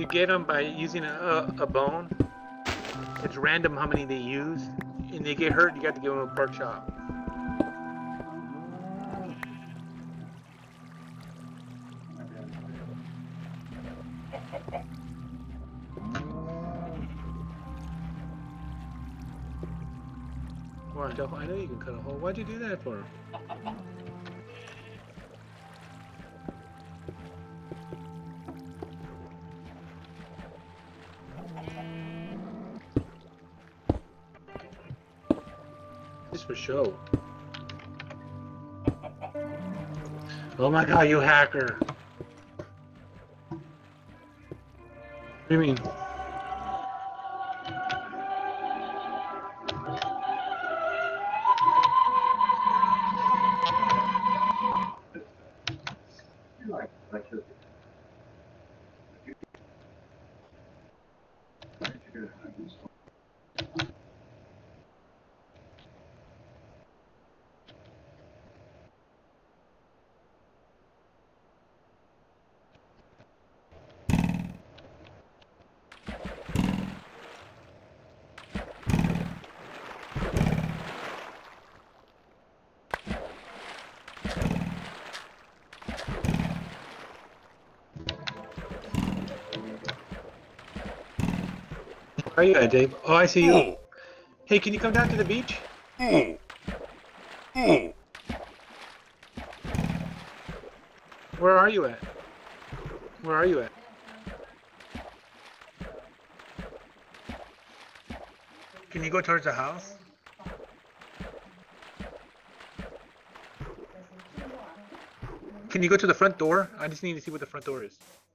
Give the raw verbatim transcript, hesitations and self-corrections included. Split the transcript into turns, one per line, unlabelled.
You get them by using a, a bone. It's random how many they use, and they get hurt. You got to give them a pork chop. Watch, I know you can cut a hole. Why'd you do that for? Just for show. Oh my god, you hacker! What do you mean? Where are you at, Dave? Oh, I see you. Hey, can you come down to the beach? Where are you at? Where are you at? Can you go towards the house? Can you go to the front door? I just need to see what the front door is.